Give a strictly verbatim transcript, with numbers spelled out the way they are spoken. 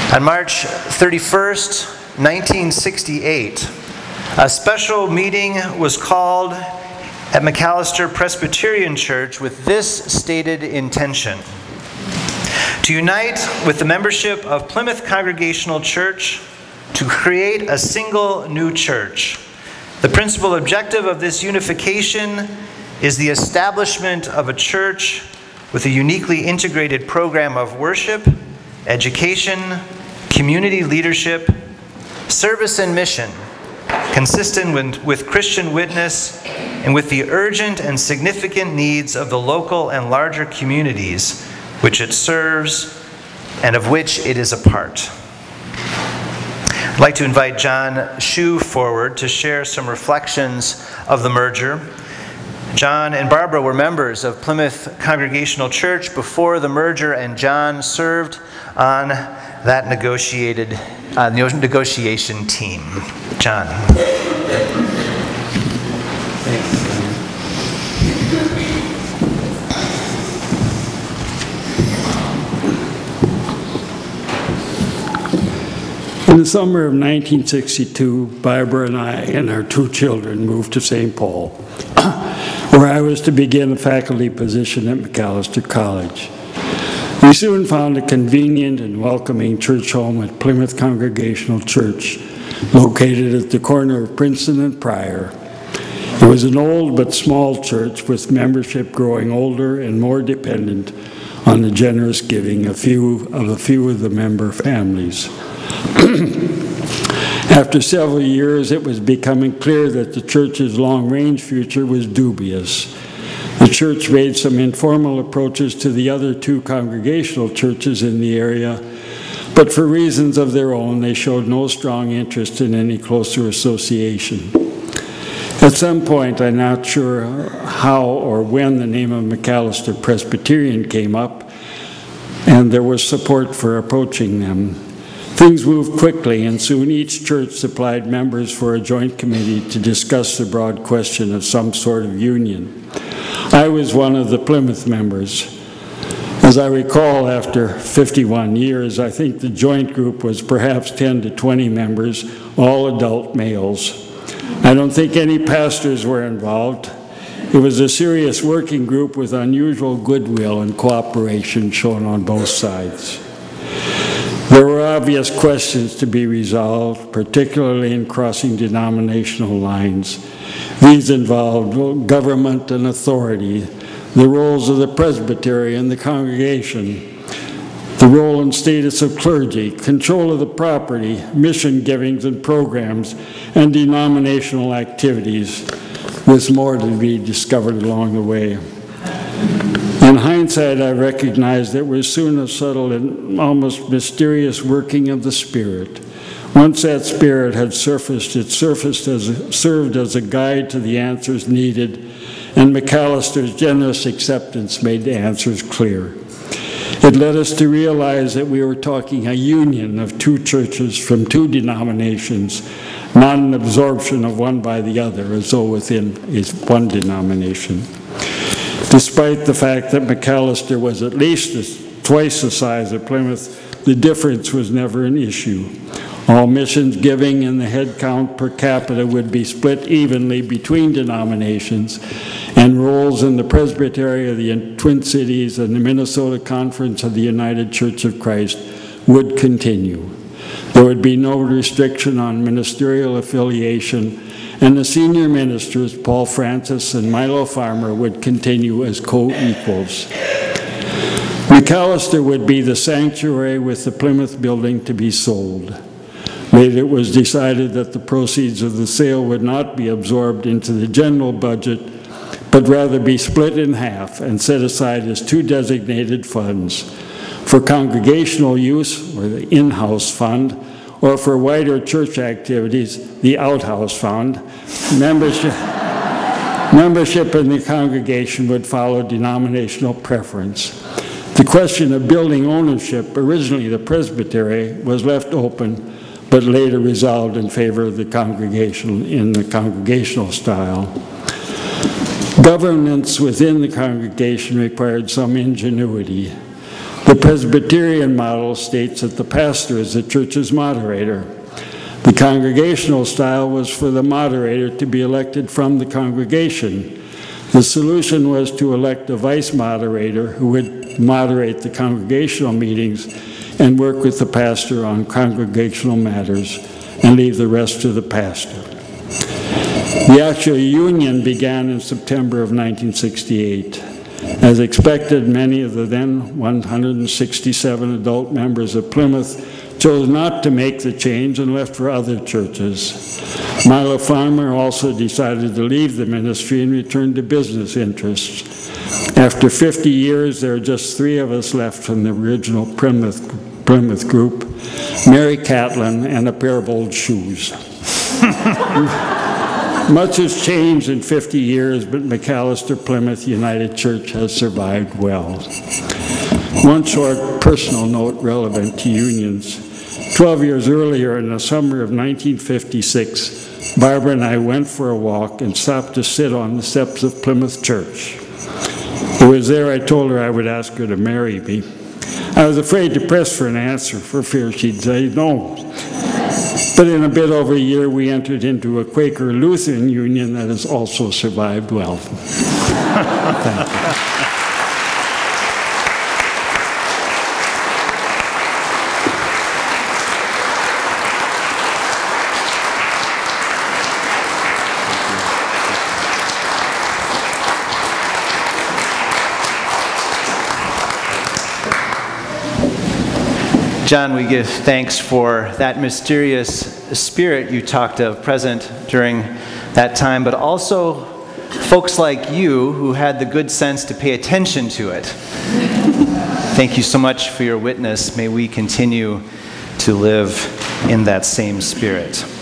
On March thirty-first, nineteen sixty-eight, a special meeting was called at Macalester Presbyterian Church with this stated intention: to unite with the membership of Plymouth Congregational Church to create a single new church. The principal objective of this unification is the establishment of a church with a uniquely integrated program of worship, education, community leadership, service and mission, consistent with, with Christian witness and with the urgent and significant needs of the local and larger communities which it serves and of which it is a part. I'd like to invite John Shue forward to share some reflections of the merger. John and Barbara were members of Plymouth Congregational Church before the merger, and John served on that negotiated uh, negotiation team. John. In the summer of nineteen sixty-two, Barbara and I and our two children moved to Saint Paul, where I was to begin a faculty position at Macalester College. We soon found a convenient and welcoming church home at Plymouth Congregational Church, located at the corner of Princeton and Pryor. It was an old but small church with membership growing older and more dependent on the generous giving of, few, of a few of the member families. After several years, it was becoming clear that the church's long-range future was dubious. The church made some informal approaches to the other two congregational churches in the area, but for reasons of their own, they showed no strong interest in any closer association. At some point, I'm not sure how or when, the name of Macalester Presbyterian came up, and there was support for approaching them. Things moved quickly, and soon each church supplied members for a joint committee to discuss the broad question of some sort of union. I was one of the Plymouth members. As I recall, after fifty-one years, I think the joint group was perhaps ten to twenty members, all adult males. I don't think any pastors were involved. It was a serious working group with unusual goodwill and cooperation shown on both sides. There were obvious questions to be resolved, particularly in crossing denominational lines. These involved government and authority, the roles of the presbytery and the congregation, the role and status of clergy, control of the property, mission givings and programs, and denominational activities, with more to be discovered along the way. In hindsight, I recognize there was soon a subtle and almost mysterious working of the Spirit. Once that Spirit had surfaced, it surfaced as a, served as a guide to the answers needed, and Macalester's generous acceptance made the answers clear. It led us to realize that we were talking a union of two churches from two denominations, not an absorption of one by the other, as though within is one denomination. Despite the fact that Macalester was at least as, twice the size of Plymouth, the difference was never an issue. All missions giving and the head count per capita would be split evenly between denominations, and roles in the Presbytery of the Twin Cities and the Minnesota Conference of the United Church of Christ would continue. There would be no restriction on ministerial affiliation, and the senior ministers, Paul Francis and Milo Farmer, would continue as co-equals. Macalester would be the sanctuary with the Plymouth building to be sold. Later, it was decided that the proceeds of the sale would not be absorbed into the general budget, but rather be split in half and set aside as two designated funds: for congregational use, or the in-house fund, or for wider church activities, the outhouse fund. Membership, membership in the congregation would follow denominational preference. The question of building ownership, originally the presbytery, was left open, but later resolved in favor of the congregation in the congregational style. Governance within the congregation required some ingenuity. The Presbyterian model states that the pastor is the church's moderator. The congregational style was for the moderator to be elected from the congregation. The solution was to elect a vice moderator who would moderate the congregational meetings and work with the pastor on congregational matters and leave the rest to the pastor. The actual union began in September of nineteen sixty-eight. As expected, many of the then one hundred sixty-seven adult members of Plymouth chose not to make the change and left for other churches. Milo Farmer also decided to leave the ministry and return to business interests. After fifty years, there are just three of us left from the original Plymouth, Plymouth group, Mary Catlin and a pair of old shoes. Much has changed in fifty years, but Macalester Plymouth United Church has survived well. One short personal note relevant to unions. Twelve years earlier, in the summer of nineteen fifty-six, Barbara and I went for a walk and stopped to sit on the steps of Plymouth Church. It was there I told her I would ask her to marry me. I was afraid to press for an answer for fear she'd say no. But in a bit over a year, we entered into a Quaker Lutheran union that has also survived well. Thank you. John, we give thanks for that mysterious spirit you talked of present during that time, but also folks like you who had the good sense to pay attention to it. Thank you so much for your witness. May we continue to live in that same spirit.